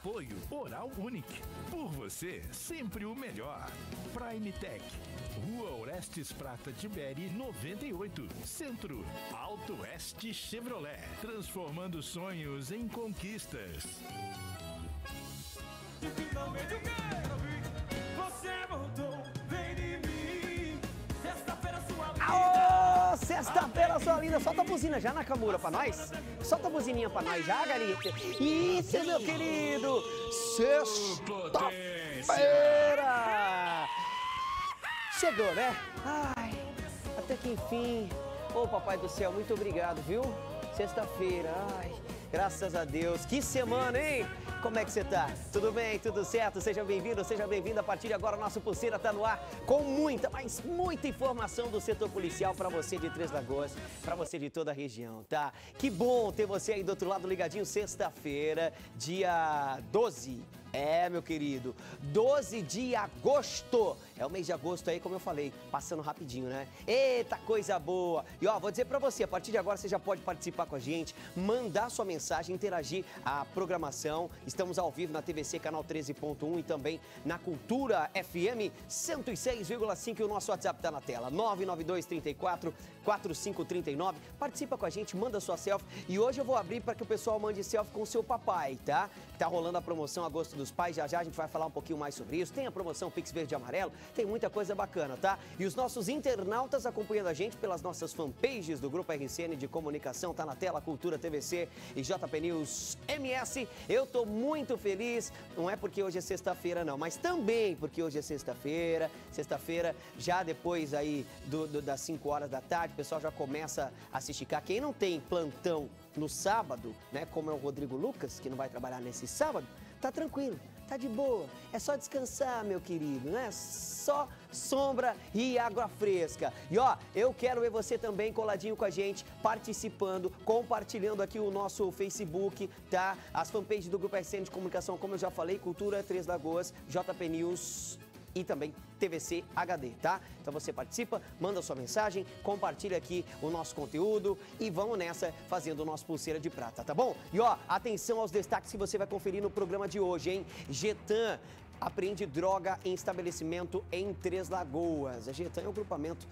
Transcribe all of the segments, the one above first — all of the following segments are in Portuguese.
Apoio Oral Unique. Por você, sempre o melhor. Prime Tech. Rua Orestes Prata Tiberi 98. Centro. Alto Oeste Chevrolet. Transformando sonhos em conquistas. E finalmente eu quero vir. Você voltou, vem de mim. Sexta-feira sua vida. Aô, sexta-feira sua linda. Solta a buzina já, Nakamura, pra nós. Solta a buzininha pra nós já, Garita. Isso, meu querido. Sexta-feira. Chegou, né? Ai, até que enfim. Ô, papai do céu, muito obrigado, viu? Sexta-feira, ai, graças a Deus. Que semana, hein? Como é que você tá? Tudo bem? Tudo certo? Seja bem-vindo, seja bem-vinda. A partir de agora, o nosso Pulseira tá no ar com muita, mas muita informação do setor policial para você de Três Lagoas, para você de toda a região, tá? Que bom ter você aí do outro lado ligadinho. Sexta-feira, dia 12. É, meu querido, 12 de agosto. É o mês de agosto aí, como eu falei, passando rapidinho, né? Eita, coisa boa. E ó, vou dizer pra você, a partir de agora você já pode participar com a gente, mandar sua mensagem, interagir a programação. Estamos ao vivo na TVC, canal 13.1 e também na Cultura FM 106,5 e o nosso WhatsApp tá na tela, 99234-4539. Participa com a gente, manda sua selfie e hoje eu vou abrir para que o pessoal mande selfie com o seu papai, tá? Tá rolando a promoção Agosto dos Pais, já já a gente vai falar um pouquinho mais sobre isso. Tem a promoção Pix Verde e Amarelo, tem muita coisa bacana, tá? E os nossos internautas acompanhando a gente pelas nossas fanpages do Grupo RCN de Comunicação, tá na tela, Cultura TVC e JP News MS. Eu tô muito feliz, não é porque hoje é sexta-feira não, mas também porque hoje é sexta-feira. Sexta-feira, já depois aí das 5 horas da tarde, o pessoal já começa a se esticar. Quem não tem plantão no sábado, né, como é o Rodrigo Lucas, que não vai trabalhar nesse sábado, tá tranquilo, tá de boa, é só descansar, meu querido, né? Só sombra e água fresca. E ó, eu quero ver você também coladinho com a gente, participando, compartilhando aqui o nosso Facebook, tá? As fanpages do Grupo RCN de Comunicação, como eu já falei, Cultura Três Lagoas, JP News e também TVC HD, tá? Então você participa, manda sua mensagem, compartilha aqui o nosso conteúdo e vamos nessa fazendo o nosso Pulseira de Prata, tá bom? E ó, atenção aos destaques que você vai conferir no programa de hoje, hein? Getan apreende droga em estabelecimento em Três Lagoas. A Getan é um grupamento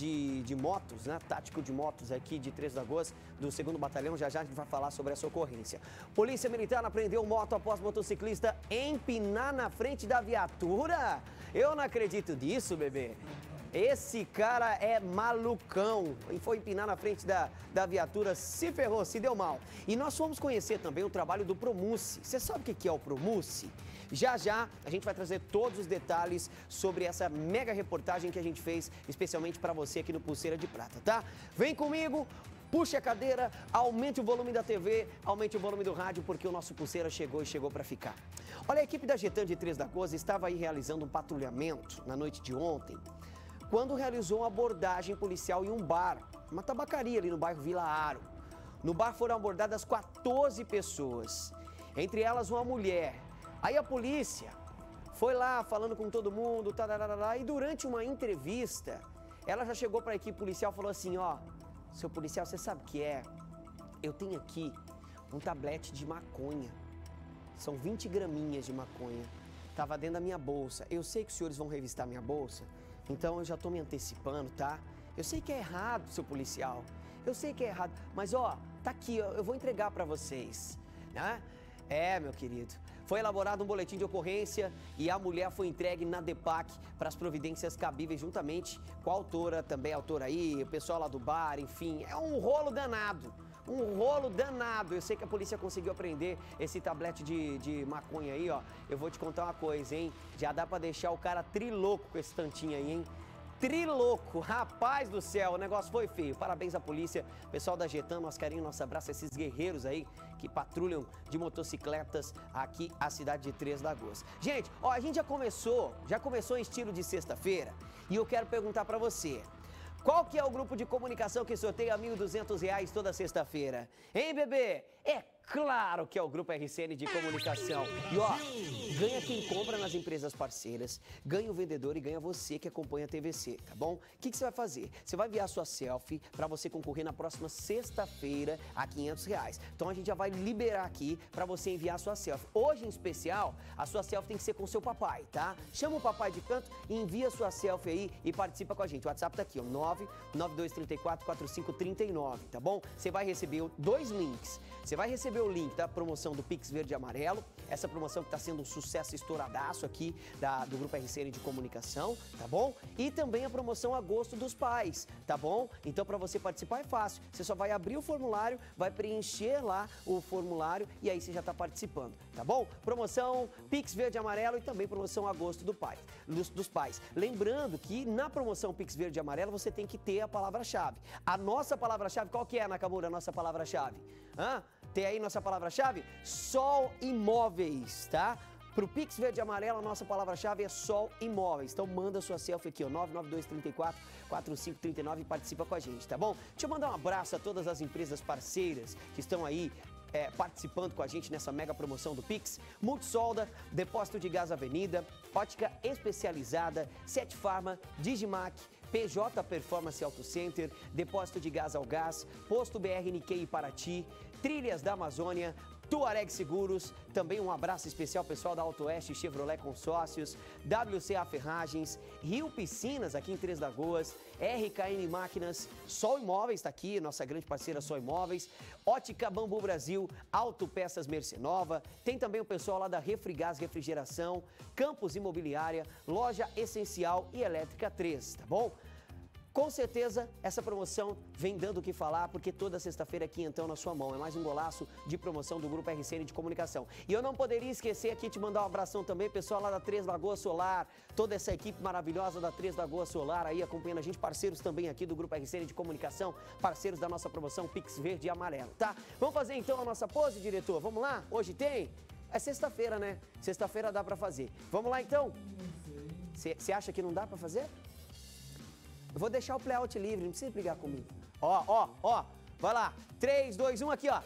de motos, né? Tático de motos aqui de Três Lagoas, do 2º Batalhão. Já já a gente vai falar sobre essa ocorrência. Polícia Militar apreendeu moto após motociclista empinar na frente da viatura. Eu não acredito nisso, bebê. Esse cara é malucão e foi empinar na frente da viatura, se ferrou, se deu mal. E nós fomos conhecer também o trabalho do Promuce. Você sabe o que é o Promuce? Já já a gente vai trazer todos os detalhes sobre essa mega reportagem que a gente fez especialmente para você aqui no Pulseira de Prata, tá? Vem comigo! Puxe a cadeira, aumente o volume da TV, aumente o volume do rádio, porque o nosso Pulseira chegou e chegou para ficar. Olha, a equipe da Getan de Três Lagoas estava aí realizando um patrulhamento na noite de ontem, quando realizou uma abordagem policial em um bar, uma tabacaria ali no bairro Vila Aro. No bar foram abordadas 14 pessoas, entre elas uma mulher. Aí a polícia foi lá falando com todo mundo, tararara, e durante uma entrevista, ela já chegou para a equipe policial e falou assim, ó, seu policial, você sabe o que é? Eu tenho aqui um tablete de maconha, são 20 graminhas de maconha, estava dentro da minha bolsa. Eu sei que os senhores vão revistar minha bolsa, então eu já estou me antecipando, tá? Eu sei que é errado, seu policial, eu sei que é errado, mas ó, tá aqui, ó, eu vou entregar para vocês, né? É, meu querido, foi elaborado um boletim de ocorrência e a mulher foi entregue na DEPAC para as providências cabíveis juntamente com a autora, também a autora aí, o pessoal lá do bar, enfim, é um rolo danado. Um rolo danado. Eu sei que a polícia conseguiu apreender esse tablete de maconha aí, ó. Eu vou te contar uma coisa, hein? Já dá pra deixar o cara trilouco com esse tantinho aí, hein? Trilouco, rapaz do céu, o negócio foi feio. Parabéns à polícia, pessoal da Getan, nosso carinho, nosso abraço a esses guerreiros aí que patrulham de motocicletas aqui a cidade de Três Lagoas. Gente, ó, a gente já começou em estilo de sexta-feira e eu quero perguntar pra você, qual que é o grupo de comunicação que sorteia R$ 1.200 toda sexta-feira? Hein, bebê? É Claro que é o Grupo RCN de Comunicação. E ó, ganha quem compra nas empresas parceiras, ganha o vendedor e ganha você que acompanha a TVC, tá bom? O que você vai fazer? Você vai enviar sua selfie para você concorrer na próxima sexta-feira a R$500. Então a gente já vai liberar aqui para você enviar sua selfie. Hoje em especial, a sua selfie tem que ser com seu papai, tá? Chama o papai de canto e envia sua selfie aí e participa com a gente. O WhatsApp tá aqui, ó, 992344539, tá bom? Você vai receber 2 links. Você vai receber o link da promoção do Pix Verde e Amarelo, essa promoção que está sendo um sucesso estouradaço aqui do Grupo RCN de Comunicação, tá bom? E também a promoção Agosto dos Pais, tá bom? Então, para você participar é fácil. Você só vai abrir o formulário, vai preencher lá o formulário e aí você já está participando, tá bom? Promoção Pix Verde e Amarelo e também promoção Agosto dos Pais. Lembrando que na promoção Pix Verde e Amarelo você tem que ter a palavra-chave. A nossa palavra-chave, qual que é, Nakamura, a nossa palavra-chave? Tem aí nossa palavra-chave? Sol Imóveis, tá? Pro Pix Verde e Amarelo, a nossa palavra-chave é Sol Imóveis. Então manda sua selfie aqui, ó, 992344539 e participa com a gente, tá bom? Deixa eu mandar um abraço a todas as empresas parceiras que estão aí participando com a gente nessa mega promoção do Pix. Multisolda, Depósito de Gás Avenida, Ótica Especializada, Sete Farma, Digimac, PJ Performance Auto Center, Depósito de Gás ao Gás, Posto BR Nikkei e Paraty, Trilhas da Amazônia, Tuareg Seguros, também um abraço especial pessoal da Auto Oeste Chevrolet Consórcios, WCA Ferragens, Rio Piscinas aqui em Três Lagoas, RKN Máquinas, Sol Imóveis está aqui, nossa grande parceira Sol Imóveis, Ótica Bambu Brasil, Autopeças Mercenova, tem também o pessoal lá da Refrigás Refrigeração, Campos Imobiliária, Loja Essencial e Elétrica 3, tá bom? Com certeza, essa promoção vem dando o que falar, porque toda sexta-feira aqui então na sua mão. É mais um golaço de promoção do Grupo RCN de Comunicação. E eu não poderia esquecer aqui de mandar um abração também, pessoal lá da Três Lagoas Solar, toda essa equipe maravilhosa da Três Lagoas Solar aí acompanhando a gente, parceiros também aqui do Grupo RCN de Comunicação, parceiros da nossa promoção Pix Verde e Amarelo, tá? Vamos fazer então a nossa pose, diretor? Vamos lá? Hoje tem? É sexta-feira, né? Sexta-feira dá pra fazer. Vamos lá então? Você acha que não dá pra fazer? Eu vou deixar o playout livre, não precisa brigar comigo. Ó, vai lá. 3, 2, 1, aqui, ó.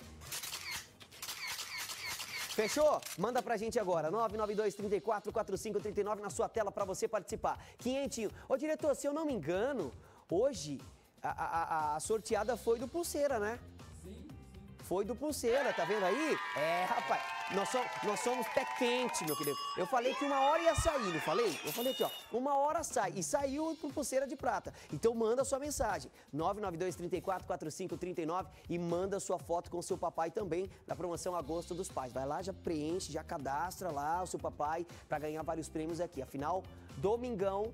Fechou? Manda pra gente agora, 992344539 na sua tela pra você participar. Quinhentinho. Ô, diretor, se eu não me engano, hoje a sorteada foi do Pulseira, né? Sim. Foi do Pulseira, tá vendo aí? Rapaz, nós somos pé quente, meu querido. Eu falei que 1 hora ia sair, não falei? Eu falei aqui, ó, 1 hora sai. E saiu pro Pulseira de Prata. Então manda sua mensagem, 992344539 e manda sua foto com o seu papai também na promoção Agosto dos Pais. Vai lá, já preenche, já cadastra lá o seu papai pra ganhar vários prêmios aqui. Afinal, domingão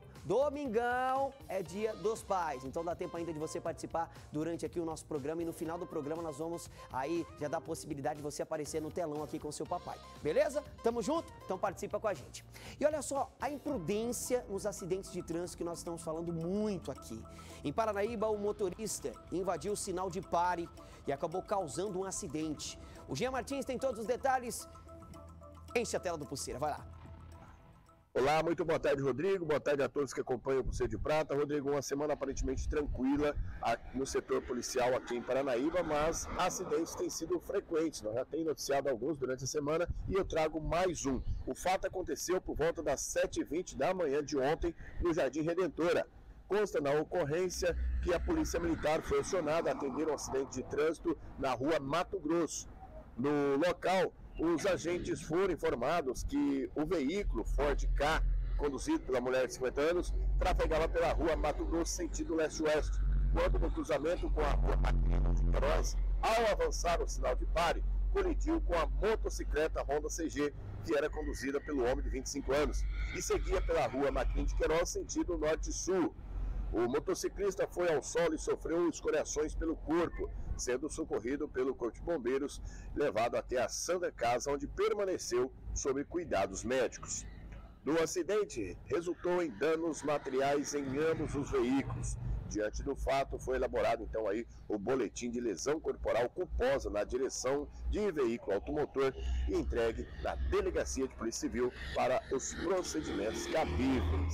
é dia dos pais. Então dá tempo ainda de você participar durante aqui o nosso programa e no final do programa nós vamos aí já dar a possibilidade de você aparecer no telão aqui com o seu papai. Beleza? Tamo junto? Então participa com a gente. E olha só, a imprudência nos acidentes de trânsito que nós estamos falando muito aqui. Em Paranaíba, o motorista invadiu o sinal de pare e acabou causando um acidente. O Jean Martins tem todos os detalhes. Enche a tela do Pulseira, vai lá. Olá, muito boa tarde, Rodrigo. Boa tarde a todos que acompanham o Pulseira de Prata. Rodrigo, uma semana aparentemente tranquila no setor policial aqui em Paranaíba, mas acidentes têm sido frequentes. Nós já temos noticiado alguns durante a semana e eu trago mais um. O fato aconteceu por volta das 7h20 da manhã de ontem no Jardim Redentora. Consta na ocorrência que a Polícia Militar foi acionada a atender um acidente de trânsito na rua Mato Grosso. No local, os agentes foram informados que o veículo Ford Ka, conduzido pela mulher de 50 anos, trafegava pela rua Mato Grosso, sentido leste-oeste, quando no cruzamento com a rua Macrinho de Queiroz, ao avançar o sinal de pare, colidiu com a motocicleta Honda CG, que era conduzida pelo homem de 25 anos, e seguia pela rua Macrinho de Queiroz, sentido norte-sul. O motociclista foi ao solo e sofreu escoriações pelo corpo, sendo socorrido pelo Corpo de Bombeiros, levado até a Santa Casa, onde permaneceu sob cuidados médicos. No acidente, resultou em danos materiais em ambos os veículos. Diante do fato, foi elaborado então aí o boletim de lesão corporal culposa na direção de veículo automotor e entregue na Delegacia de Polícia Civil para os procedimentos cabíveis.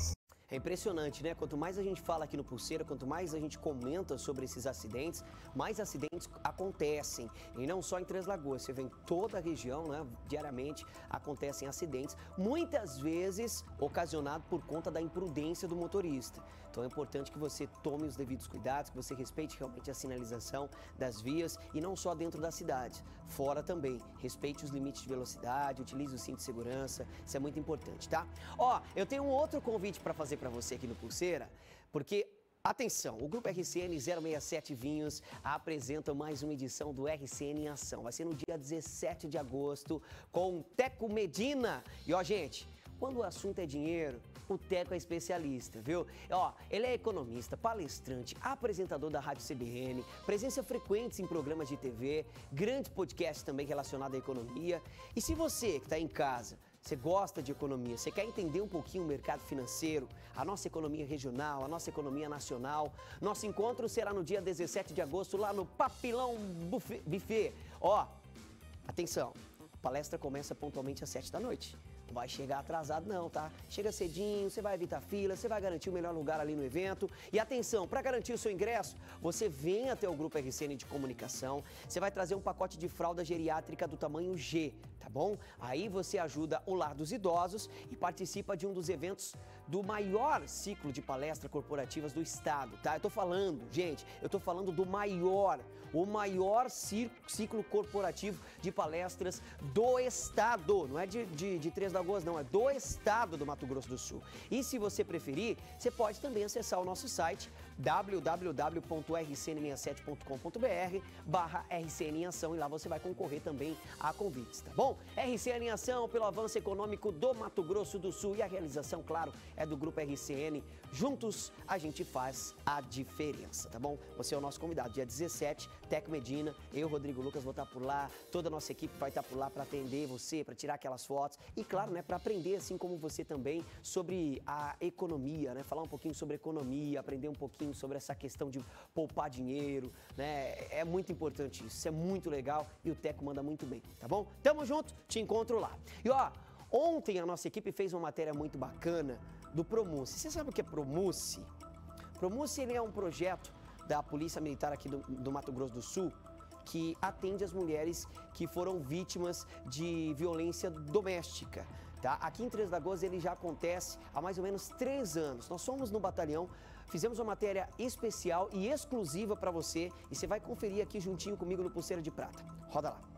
É impressionante, né? Quanto mais a gente fala aqui no Pulseira, quanto mais a gente comenta sobre esses acidentes, mais acidentes acontecem. E não só em Três Lagoas, você vê em toda a região, né? Diariamente acontecem acidentes, muitas vezes ocasionado por conta da imprudência do motorista. Então é importante que você tome os devidos cuidados, que você respeite realmente a sinalização das vias e não só dentro da cidade, fora também. Respeite os limites de velocidade, utilize o cinto de segurança, isso é muito importante, tá? Ó, eu tenho um outro convite para fazer para você aqui no Pulseira, porque atenção, o Grupo RCN 067 Vinhos apresenta mais uma edição do RCN em Ação. Vai ser no dia 17 de agosto com Teco Medina. E ó, gente, quando o assunto é dinheiro, o Teco é especialista, viu? Ó, ele é economista, palestrante, apresentador da Rádio CBN, presença frequente em programas de TV, grande podcast também relacionado à economia. E se você que está em casa, você gosta de economia, você quer entender um pouquinho o mercado financeiro, a nossa economia regional, a nossa economia nacional, nosso encontro será no dia 17 de agosto lá no Papilão Buffet. Ó, atenção, a palestra começa pontualmente às 7 da noite. Não vai chegar atrasado não, tá? Chega cedinho, você vai evitar fila, você vai garantir o melhor lugar ali no evento. E atenção, para garantir o seu ingresso, você vem até o Grupo RCN de Comunicação, você vai trazer um pacote de fralda geriátrica do tamanho G, tá bom? Aí você ajuda o Lar dos Idosos e participa de um dos eventos do maior ciclo de palestras corporativas do estado, tá? Eu tô falando, gente, eu tô falando do maior, o maior ciclo corporativo de palestras do estado, não é de Três Lagoas, não, é do estado do Mato Grosso do Sul. E se você preferir, você pode também acessar o nosso site www.rcn67.com.br/RCN em Ação e lá você vai concorrer também a convites, tá bom? RCN em Ação pelo avanço econômico do Mato Grosso do Sul e a realização, claro, é do Grupo RCN. Juntos a gente faz a diferença, tá bom? Você é o nosso convidado, dia 17, Teco Medina, eu, Rodrigo Lucas, vou estar por lá, toda a nossa equipe vai estar por lá para atender você, para tirar aquelas fotos e, claro, né, para aprender, assim como você também, sobre a economia, né? Falar um pouquinho sobre economia, aprender um pouquinho sobre essa questão de poupar dinheiro, né? É muito importante isso é muito legal e o Teco manda muito bem, tá bom? Tamo junto, te encontro lá. E ó, ontem a nossa equipe fez uma matéria muito bacana do Promuce. Você sabe o que é Promuce? Promuce, ele é um projeto da Polícia Militar aqui do Mato Grosso do Sul que atende as mulheres que foram vítimas de violência doméstica. Tá? Aqui em Três Lagoas ele já acontece há mais ou menos 3 anos. Nós somos no batalhão, fizemos uma matéria especial e exclusiva para você e você vai conferir aqui juntinho comigo no Pulseira de Prata. Roda lá.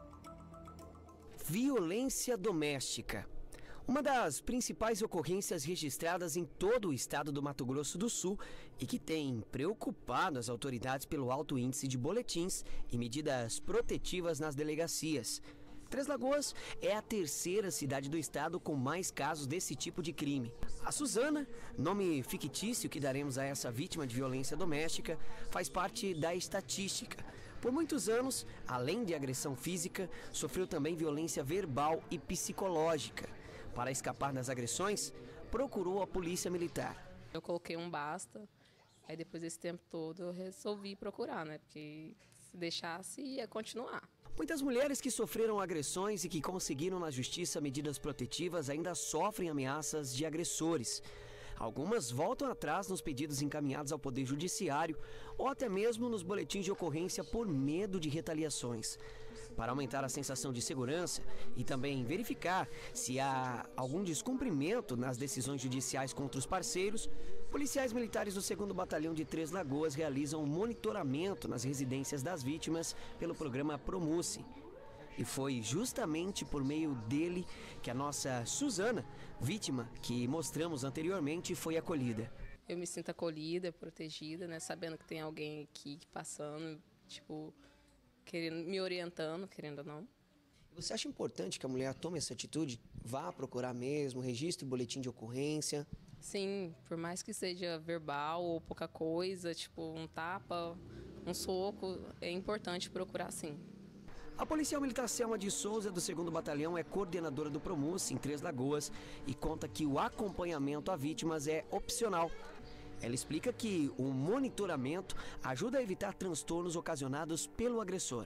Violência doméstica. Uma das principais ocorrências registradas em todo o estado do Mato Grosso do Sul e que tem preocupado as autoridades pelo alto índice de boletins e medidas protetivas nas delegacias. Três Lagoas é a 3ª cidade do estado com mais casos desse tipo de crime. A Suzana, nome fictício que daremos a essa vítima de violência doméstica, faz parte da estatística. Por muitos anos, além de agressão física, sofreu também violência verbal e psicológica. Para escapar das agressões, procurou a polícia militar. Eu coloquei um basta, aí depois desse tempo todo eu resolvi procurar, né? Porque se deixasse ia continuar. Muitas mulheres que sofreram agressões e que conseguiram na justiça medidas protetivas ainda sofrem ameaças de agressores. Algumas voltam atrás nos pedidos encaminhados ao Poder Judiciário ou até mesmo nos boletins de ocorrência por medo de retaliações. Para aumentar a sensação de segurança e também verificar se há algum descumprimento nas decisões judiciais contra os parceiros, policiais militares do 2º Batalhão de Três Lagoas realizam um monitoramento nas residências das vítimas pelo programa Promuce. E foi justamente por meio dele que a nossa Suzana, vítima que mostramos anteriormente, foi acolhida. Eu me sinto acolhida, protegida, né? Sabendo que tem alguém aqui passando, tipo, querendo, me orientando, querendo ou não. Você acha importante que a mulher tome essa atitude? Vá procurar mesmo, registre o boletim de ocorrência? Sim, por mais que seja verbal ou pouca coisa, tipo um tapa, um soco, é importante procurar sim. A policial militar Selma de Souza, do 2º Batalhão, é coordenadora do Promuce em Três Lagoas e conta que o acompanhamento a vítimas é opcional. Ela explica que o monitoramento ajuda a evitar transtornos ocasionados pelo agressor.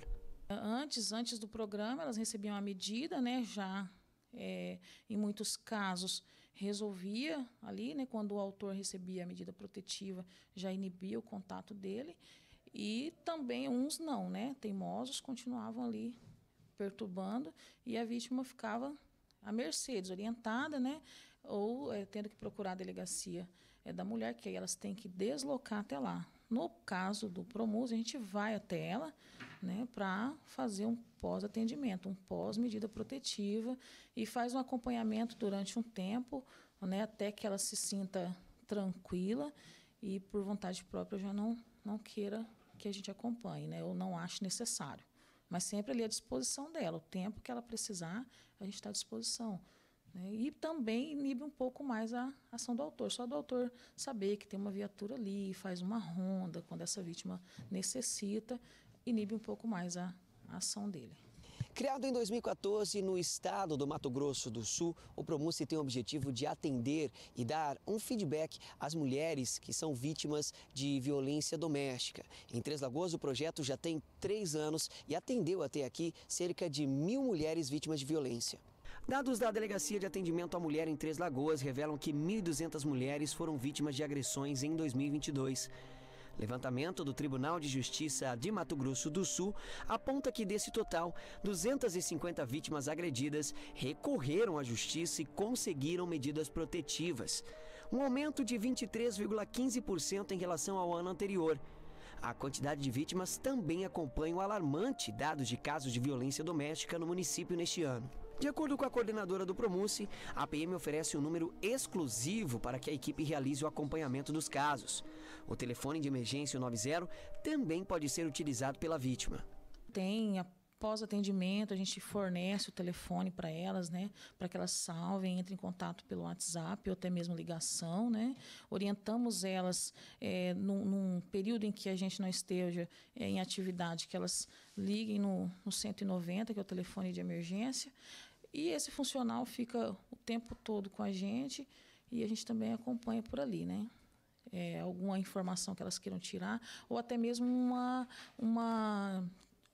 Antes do programa, elas recebiam a medida, né? Já em muitos casos resolvia ali, né, quando o autor recebia a medida protetiva, já inibia o contato dele. E também uns não, né, teimosos, continuavam ali perturbando e a vítima ficava à mercê, desorientada, né, ou tendo que procurar a delegacia da mulher, que aí elas têm que deslocar até lá. No caso do Promus, a gente vai até ela, né, para fazer um pós-atendimento, um pós-medida protetiva e faz um acompanhamento durante um tempo, né, até que ela se sinta tranquila e, por vontade própria, já não queira que a gente acompanhe, né, ou não ache necessário. Mas sempre ali à disposição dela, o tempo que ela precisar, a gente está à disposição. E também inibe um pouco mais a ação do autor. Só do autor saber que tem uma viatura ali, faz uma ronda quando essa vítima necessita, inibe um pouco mais a ação dele. Criado em 2014 no estado do Mato Grosso do Sul, o Promus tem o objetivo de atender e dar um feedback às mulheres que são vítimas de violência doméstica. Em Três Lagoas, o projeto já tem 3 anos e atendeu até aqui cerca de 1.000 mulheres vítimas de violência. Dados da Delegacia de Atendimento à Mulher em Três Lagoas revelam que 1.200 mulheres foram vítimas de agressões em 2022. Levantamento do Tribunal de Justiça de Mato Grosso do Sul aponta que, desse total, 250 vítimas agredidas recorreram à Justiça e conseguiram medidas protetivas, um aumento de 23,15% em relação ao ano anterior. A quantidade de vítimas também acompanha o alarmante dados de casos de violência doméstica no município neste ano. De acordo com a coordenadora do Promus, a PM oferece um número exclusivo para que a equipe realize o acompanhamento dos casos. O telefone de emergência 90 também pode ser utilizado pela vítima. Tem após atendimento, a gente fornece o telefone para elas, né, para que elas salvem, entrem em contato pelo WhatsApp ou até mesmo ligação, né. Orientamos elas num período em que a gente não esteja em atividade, que elas liguem no 190, que é o telefone de emergência, e esse funcional fica o tempo todo com a gente e a gente também acompanha por ali, né. Alguma informação que elas queiram tirar ou até mesmo uma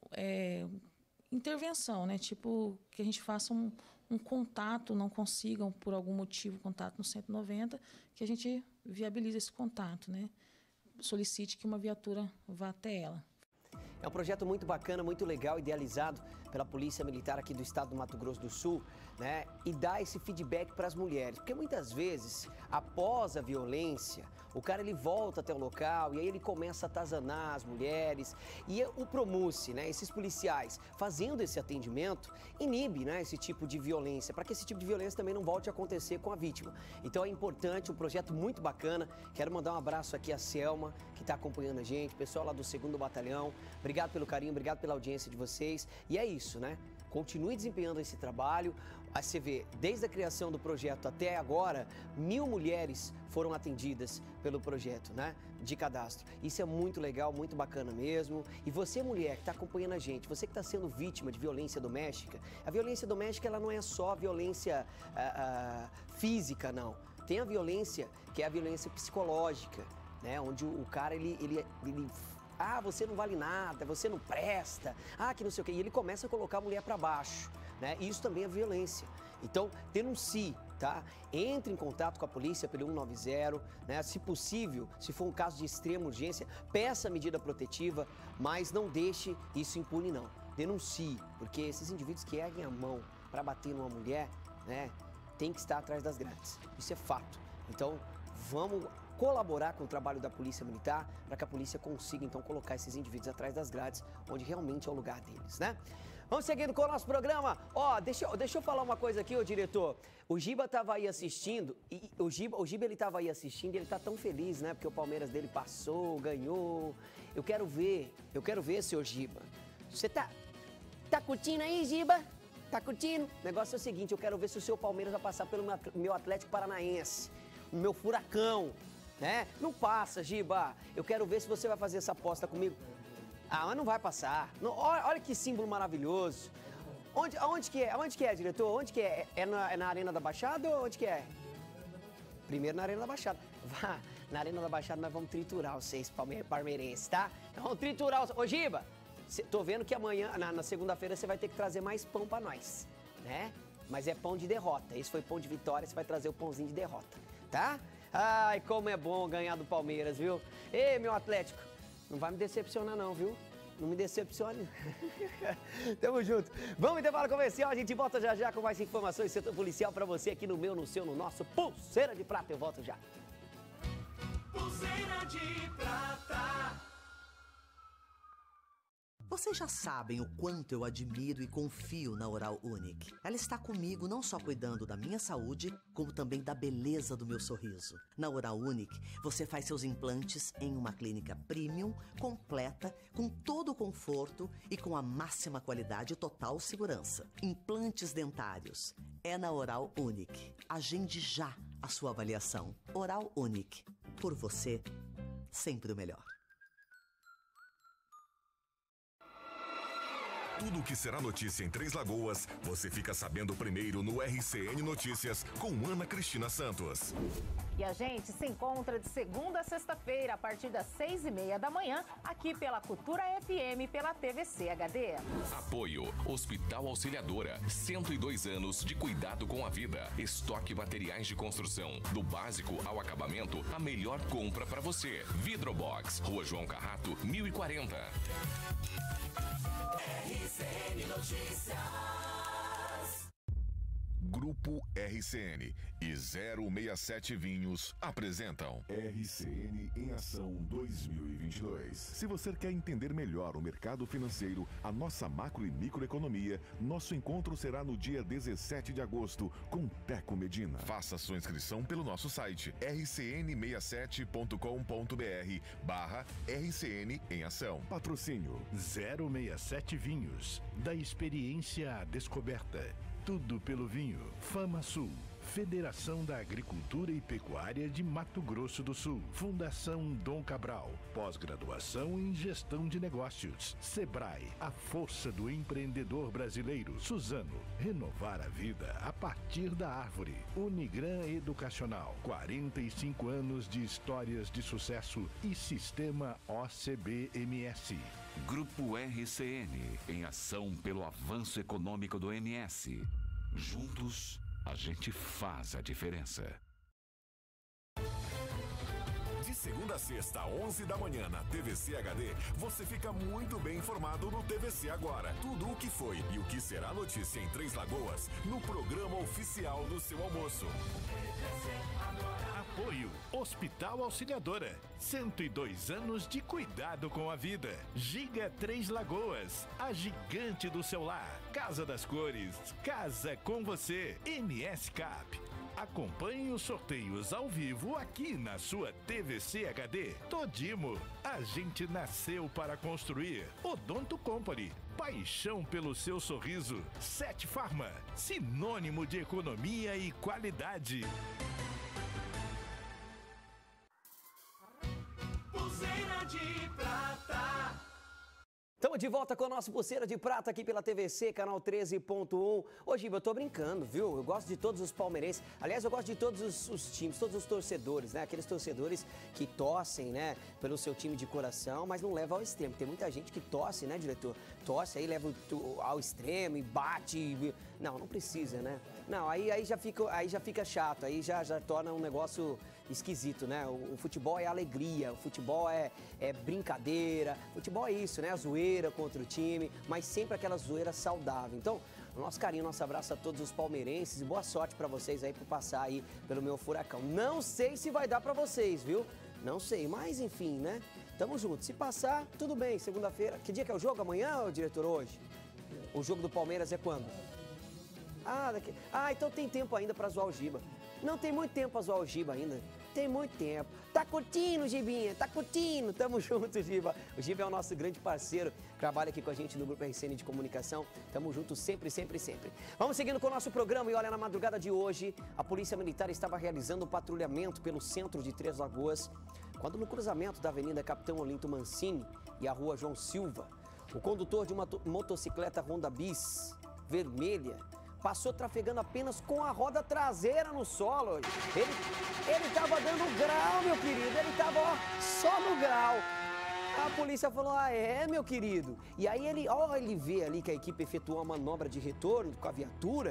intervenção, né? Tipo, que a gente faça um contato, não consigam, por algum motivo, contato no 190, que a gente viabilize esse contato, né? Solicite que uma viatura vá até ela. É um projeto muito bacana, muito legal, idealizado pela Polícia Militar aqui do estado do Mato Grosso do Sul, né? E dá esse feedback para as mulheres, porque muitas vezes, após a violência, o cara ele volta até o local e aí ele começa a atazanar as mulheres. E o Promus, né, esses policiais, fazendo esse atendimento, inibe, né, esse tipo de violência, para que esse tipo de violência também não volte a acontecer com a vítima. Então é importante, um projeto muito bacana. Quero mandar um abraço aqui à Selma, que está acompanhando a gente, pessoal lá do 2º Batalhão. Obrigado pelo carinho, obrigado pela audiência de vocês. E é isso, né? Continue desempenhando esse trabalho. A você vê, desde a criação do projeto até agora, 1.000 mulheres foram atendidas pelo projeto, né, de cadastro. Isso é muito legal, muito bacana mesmo. E você, mulher, que está acompanhando a gente, você que está sendo vítima de violência doméstica, a violência doméstica ela não é só violência física, não. Tem a violência que é a violência psicológica, né, onde o cara, ele você não vale nada, você não presta, que não sei o quê. E ele começa a colocar a mulher para baixo, né? E isso também é violência. Então, denuncie, tá? Entre em contato com a polícia pelo 190, né? Se possível, se for um caso de extrema urgência, peça a medida protetiva, mas não deixe isso impune, não. Denuncie, porque esses indivíduos que erguem a mão para bater numa mulher, né, tem que estar atrás das grades. Isso é fato. Então, vamos colaborar com o trabalho da Polícia Militar para que a polícia consiga, então, colocar esses indivíduos atrás das grades, onde realmente é o lugar deles, né? Vamos seguindo com o nosso programa. Deixa eu falar uma coisa aqui, diretor. O Giba estava aí assistindo, e o Giba ele estava aí assistindo e ele está tão feliz, né? Porque o Palmeiras dele passou, ganhou. Eu quero ver, senhor Giba. Você tá curtindo aí, Giba? Tá curtindo? O negócio é o seguinte, eu quero ver se o seu Palmeiras vai passar pelo meu Atlético Paranaense, o meu Furacão, né? Não passa, Giba. Eu quero ver se você vai fazer essa aposta comigo. Mas não vai passar. Não, olha que símbolo maravilhoso. Onde que é, diretor? Onde que é? É na Arena da Baixada ou onde que é? Primeiro na Arena da Baixada. Vá, na Arena da Baixada nós vamos triturar vocês, palmeirenses, tá? Nós vamos triturar vocês. Ô, Giba, tô vendo que amanhã, na segunda-feira, você vai ter que trazer mais pão pra nós, né? mas é pão de derrota. Esse foi pão de vitória, você vai trazer o pãozinho de derrota, tá? Ai, como é bom ganhar do Palmeiras, viu? Ei, meu Atlético, não vai me decepcionar não, viu? Não me decepcione. Tamo junto. Vamos intervalo comercial, a gente volta já já com mais informações do setor policial pra você aqui no meu, no seu, no nosso Pulseira de Prata. Eu volto já. Pulseira de prata. Vocês já sabem o quanto eu admiro e confio na Oral Unique. Ela está comigo não só cuidando da minha saúde, como também da beleza do meu sorriso. Na Oral Unique, você faz seus implantes em uma clínica premium, completa, com todo o conforto e com a máxima qualidade e total segurança. Implantes dentários. É na Oral Unique. Agende já a sua avaliação. Oral Unique. Por você, sempre o melhor. Tudo o que será notícia em Três Lagoas, você fica sabendo primeiro no RCN Notícias com Ana Cristina Santos. E a gente se encontra de segunda a sexta-feira, a partir das 6h30 da manhã, aqui pela Cultura FM, pela TVC HD. Apoio Hospital Auxiliadora, 102 anos de cuidado com a vida. Estoque materiais de construção, do básico ao acabamento, a melhor compra para você. Vidrobox, Rua João Carrato, 1040. RCN Notícias. Grupo RCN e 067 Vinhos apresentam RCN em Ação 2022. Se você quer entender melhor o mercado financeiro, a nossa macro e microeconomia, nosso encontro será no dia 17 de agosto com Teco Medina. Faça sua inscrição pelo nosso site rcn67.com.br/RCN em Ação. Patrocínio 067 Vinhos, da experiência à descoberta. Tudo pelo vinho. Fama Sul. Federação da Agricultura e Pecuária de Mato Grosso do Sul. Fundação Dom Cabral. Pós-graduação em Gestão de Negócios. Sebrae, a força do empreendedor brasileiro. Suzano, renovar a vida a partir da árvore. Unigran Educacional, 45 anos de histórias de sucesso e Sistema OCB-MS. Grupo RCN, em ação pelo avanço econômico do MS. Juntos, a gente faz a diferença. De segunda a sexta, 11 da manhã, na TVC HD, você fica muito bem informado no TVC Agora. Tudo o que foi e o que será notícia em Três Lagoas, no programa oficial do seu almoço. Apoio Hospital Auxiliadora, 102 anos de cuidado com a vida. Giga Três Lagoas, a gigante do seu lar. Casa das Cores, casa com você. MS Cap. Acompanhe os sorteios ao vivo aqui na sua TVC HD. Todimo, a gente nasceu para construir. Odonto Company, paixão pelo seu sorriso. Sete Farma, sinônimo de economia e qualidade. Pulseira de prata. Estamos de volta com a nossa Pulseira de Prata aqui pela TVC, canal 13.1. Ô, Giba, eu tô brincando, viu? Eu gosto de todos os palmeirenses. Aliás, eu gosto de todos os times, todos os torcedores, né? Aqueles torcedores que torcem, né, pelo seu time de coração, mas não leva ao extremo. Tem muita gente que torce, né, diretor? Torce, aí leva ao extremo e bate. Não precisa, né? Não, aí já fica chato, aí já torna um negócio esquisito, né? O futebol é alegria, o futebol é brincadeira, o futebol é isso, né? A zoeira contra o time, mas sempre aquela zoeira saudável. Então, nosso carinho, nosso abraço a todos os palmeirenses e boa sorte pra vocês aí por passar aí pelo meu furacão. Não sei se vai dar pra vocês, viu? Não sei, mas enfim, né? Tamo junto. Se passar, tudo bem. Segunda-feira. Que dia que é o jogo? Amanhã, ô, diretor, hoje? O jogo do Palmeiras é quando? Então tem tempo ainda pra zoar o Giba. Não tem muito tempo pra zoar o Giba ainda. Tem muito tempo. Tá curtindo, Gibinha? Tá curtindo? Tamo junto, Giba. O Giba é o nosso grande parceiro. Trabalha aqui com a gente no Grupo RCN de Comunicação. Tamo junto sempre, sempre, sempre. Vamos seguindo com o nosso programa. E olha, na madrugada de hoje, a Polícia Militar estava realizando um patrulhamento pelo centro de Três Lagoas, quando no cruzamento da Avenida Capitão Olinto Mancini e a Rua João Silva, o condutor de uma motocicleta Honda Bis vermelha passou trafegando apenas com a roda traseira no solo. Ele estava dando grau, meu querido. Ele estava só no grau. A polícia falou, meu querido. E aí ele vê ali que a equipe efetuou uma manobra de retorno com a viatura.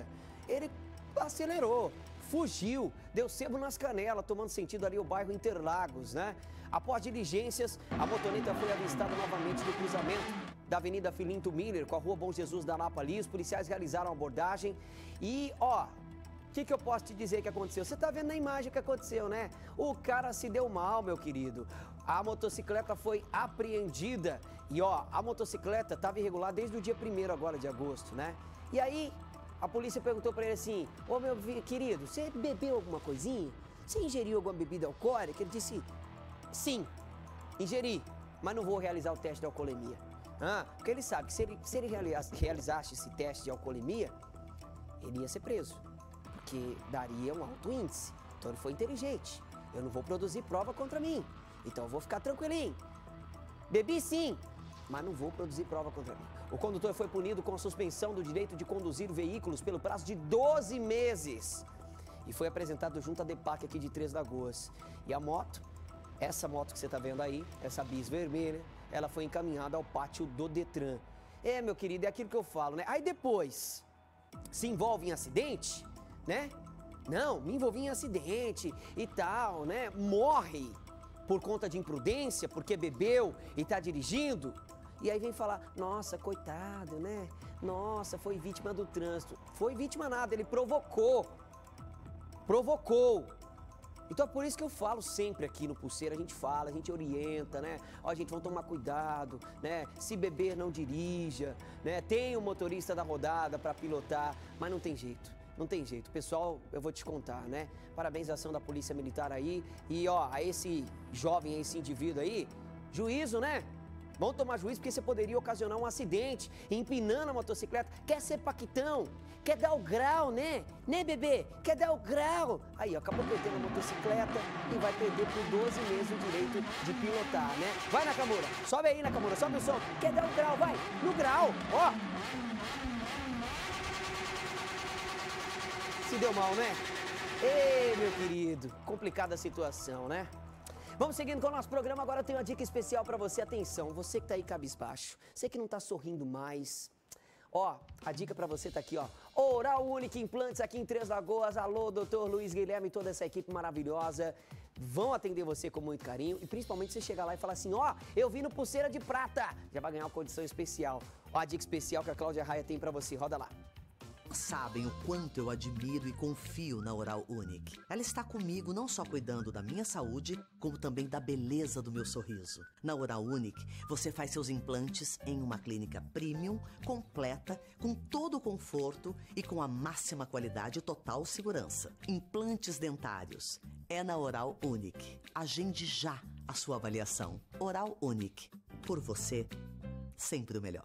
ele acelerou, fugiu, deu sebo nas canelas, tomando sentido ali o bairro Interlagos, né? Após diligências, a motoneta foi avistada novamente no cruzamento da Avenida Filinto Miller com a Rua Bom Jesus da Lapa ali. Os policiais realizaram a abordagem e, ó, o que eu posso te dizer que aconteceu? Você tá vendo na imagem o que aconteceu, né? O cara se deu mal, meu querido. A motocicleta foi apreendida e, ó, a motocicleta estava irregular desde o dia 1º agora de agosto, né? E aí, a polícia perguntou para ele assim: ô meu querido, você bebeu alguma coisinha? Você ingeriu alguma bebida alcoólica? Ele disse: sim, ingeri, mas não vou realizar o teste de alcoolemia. Porque ele sabe que se ele realizasse esse teste de alcoolemia, ele ia ser preso, porque daria um alto índice. Então ele foi inteligente. Eu não vou produzir prova contra mim, então eu vou ficar tranquilinho. Bebi sim, mas não vou produzir prova contra mim. O condutor foi punido com a suspensão do direito de conduzir veículos pelo prazo de 12 meses. E foi apresentado junto à DEPAC aqui de Três Lagoas. E a moto, essa moto que você está vendo aí, essa bis vermelha, ela foi encaminhada ao pátio do Detran. É, meu querido, é aquilo que eu falo, né? Aí depois se envolve em acidente, né? Não, me envolvi em acidente e tal, né? Morre por conta de imprudência, porque bebeu e está dirigindo. E aí vem falar: nossa, coitado, né? Nossa, foi vítima do trânsito. Foi vítima nada, ele provocou. Provocou. Então é por isso que eu falo sempre aqui no Pulseira, a gente fala, a gente orienta, né? Ó, gente, vamos tomar cuidado, né? Se beber, não dirija, né? Tem o motorista da rodada para pilotar, mas não tem jeito. Não tem jeito. Pessoal, eu vou te contar, né? Parabéns à ação da Polícia Militar aí. E, ó, a esse jovem, a esse indivíduo aí, juízo, né? Vamos tomar juízo porque você poderia ocasionar um acidente empinando a motocicleta. Quer ser paquitão? Quer dar o grau, né? Né, bebê? Quer dar o grau? Aí, ó, acabou perdendo a motocicleta e vai perder por 12 meses o direito de pilotar, né? Vai, Nakamura. Sobe aí, Nakamura. Sobe o som. Quer dar o grau? Vai. No grau. Ó. Se deu mal, né? Ei, meu querido. Complicada a situação, né? Vamos seguindo com o nosso programa. Agora eu tenho uma dica especial para você. Atenção, você que tá aí cabisbaixo, você que não tá sorrindo mais. Ó, a dica para você tá aqui, ó. Oral Unique Implantes aqui em Três Lagoas. Alô, doutor Luiz Guilherme e toda essa equipe maravilhosa. Vão atender você com muito carinho e principalmente você chegar lá e falar assim: ó, eu vi no Pulseira de Prata. Já vai ganhar uma condição especial. Ó, a dica especial que a Cláudia Raia tem para você. Roda lá. Sabem o quanto eu admiro e confio na Oral Unique. Ela está comigo não só cuidando da minha saúde, como também da beleza do meu sorriso. Na Oral Unique, você faz seus implantes em uma clínica premium, completa, com todo o conforto e com a máxima qualidade e total segurança. Implantes dentários. É na Oral Unique. Agende já a sua avaliação. Oral Unique. Por você, sempre o melhor.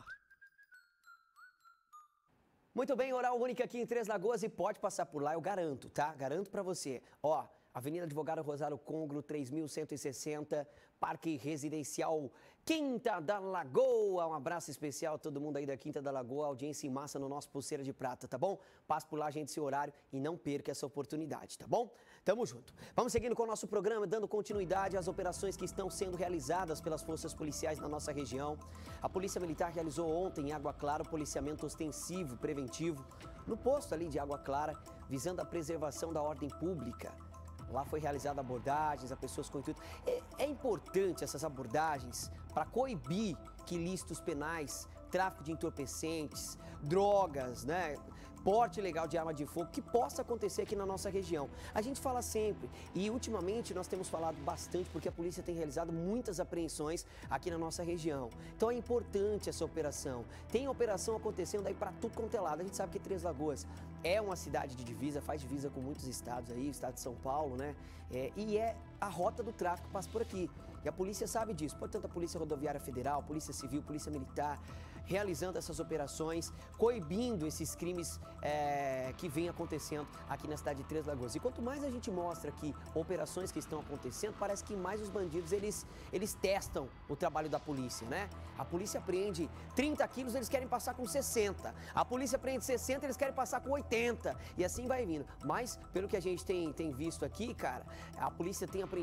Muito bem, Oral Unique aqui em Três Lagoas e pode passar por lá, eu garanto, tá? Garanto pra você. Ó, Avenida Advogado Rosário Congro, 3160, Parque Residencial Quinta da Lagoa. Um abraço especial a todo mundo aí da Quinta da Lagoa, audiência em massa no nosso Pulseira de Prata, tá bom? Passe por lá, gente, seu horário e não perca essa oportunidade, tá bom? Tamo junto. Vamos seguindo com o nosso programa, dando continuidade às operações que estão sendo realizadas pelas forças policiais na nossa região. A Polícia Militar realizou ontem em Água Clara o policiamento ostensivo preventivo no posto ali de Água Clara, visando a preservação da ordem pública. Lá foi realizada abordagens a pessoas com intuito. É importante essas abordagens para coibir que ilícitos penais, tráfico de entorpecentes, drogas, né? Porte ilegal de arma de fogo, que possa acontecer aqui na nossa região. A gente fala sempre, e ultimamente nós temos falado bastante, porque a polícia tem realizado muitas apreensões aqui na nossa região. Então é importante essa operação. Tem operação acontecendo aí para tudo quanto é lado. A gente sabe que Três Lagoas é uma cidade de divisa, faz divisa com muitos estados aí, o estado de São Paulo, né? E é a rota do tráfico que passa por aqui. E a polícia sabe disso. Portanto, a Polícia Rodoviária Federal, Polícia Civil, Polícia Militar, realizando essas operações, coibindo esses crimes que vêm acontecendo aqui na cidade de Três Lagoas. E quanto mais a gente mostra aqui operações que estão acontecendo, parece que mais os bandidos, eles testam o trabalho da polícia, né? A polícia apreende 30 quilos, eles querem passar com 60. A polícia apreende 60, eles querem passar com 80. E assim vai vindo. Mas, pelo que a gente tem visto aqui, cara, a polícia tem apreendido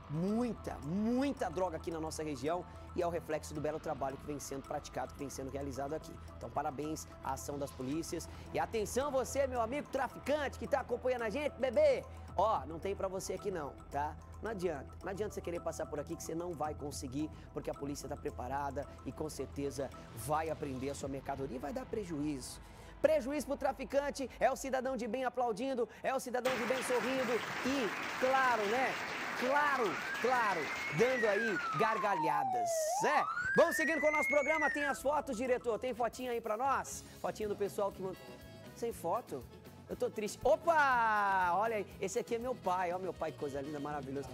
muita droga aqui na nossa região e é o reflexo do belo trabalho que vem sendo praticado, que vem sendo realizado aqui. Então, parabéns à ação das polícias. E atenção você, meu amigo traficante que tá acompanhando a gente, bebê! Ó, não tem pra você aqui não, tá? Não adianta você querer passar por aqui que você não vai conseguir, porque a polícia tá preparada e com certeza vai apreender a sua mercadoria e vai dar prejuízo. Prejuízo pro traficante, é o cidadão de bem aplaudindo, é o cidadão de bem sorrindo e, claro, né? Claro, dando aí gargalhadas, Vamos seguindo com o nosso programa, tem as fotos, diretor, tem fotinha aí pra nós? Fotinha do pessoal que mandou... Sem foto? Eu tô triste. Opa! Olha aí, esse aqui é meu pai, ó meu pai, que coisa linda, maravilhosa.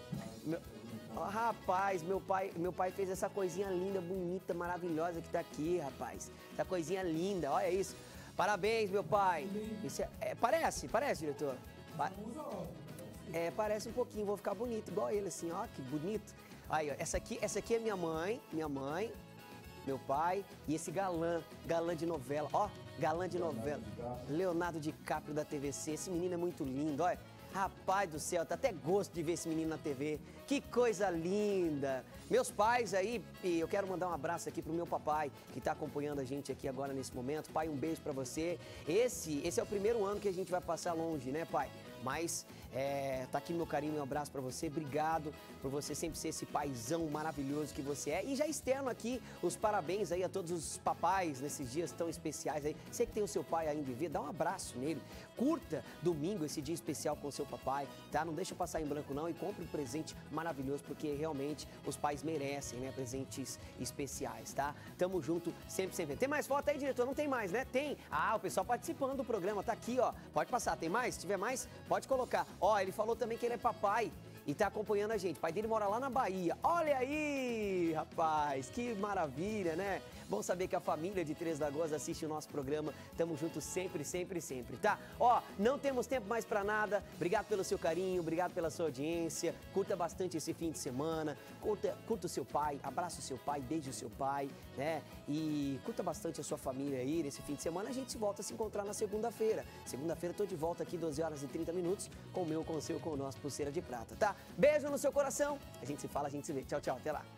Rapaz, meu pai fez essa coisinha linda, bonita, maravilhosa que tá aqui, rapaz. Essa coisinha linda, olha isso. Parabéns, meu pai. Isso parece, diretor? Parece um pouquinho, vou ficar bonito, igual ele, assim, ó, que bonito. Aí, ó, essa aqui é minha mãe, meu pai e esse galã de novela, ó, galã de novela, Leonardo DiCaprio da TVC, esse menino é muito lindo, olha. Rapaz do céu, tá até gosto de ver esse menino na TV. Que coisa linda! Meus pais aí, eu quero mandar um abraço aqui pro meu papai, que tá acompanhando a gente aqui agora nesse momento. Pai, um beijo pra você. Esse é o primeiro ano que a gente vai passar longe, né, pai? Mas tá aqui meu carinho, meu abraço pra você. Obrigado por você sempre ser esse paizão maravilhoso que você é. E já externo aqui os parabéns aí a todos os papais nesses dias tão especiais aí. Você que tem o seu pai ainda em vida, dá um abraço nele. Curta domingo esse dia especial com o seu papai, tá? Não deixa passar em branco não e compre um presente maravilhoso, porque realmente os pais merecem, né? Presentes especiais, tá? Tamo junto sempre. Tem mais foto aí, diretor? Não tem mais, né? Tem. Ah, o pessoal participando do programa, tá aqui, ó. Pode passar. Tem mais? Se tiver mais, pode colocar. Ó, ele falou também que ele é papai e tá acompanhando a gente. O pai dele mora lá na Bahia. Olha aí, rapaz, que maravilha, né? Bom saber que a família de Três Lagoas assiste o nosso programa. Tamo junto sempre, tá? Ó, não temos tempo mais pra nada. Obrigado pelo seu carinho, obrigado pela sua audiência. Curta bastante esse fim de semana. Curta o seu pai, abraça o seu pai, beije o seu pai, né? E curta bastante a sua família aí nesse fim de semana. A gente volta a se encontrar na segunda-feira. Segunda-feira tô de volta aqui, 12 horas e 30 minutos, com o meu, com o seu, com o nosso Pulseira de Prata, tá? Beijo no seu coração. A gente se fala, a gente se vê. Tchau, até lá.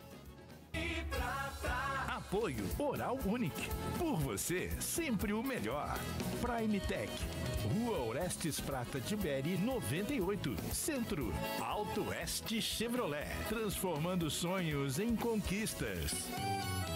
Apoio Oral Unique. Por você, sempre o melhor. Prime Tech. Rua Orestes Prata Tiberi 98. Centro. Alto Oeste Chevrolet. Transformando sonhos em conquistas.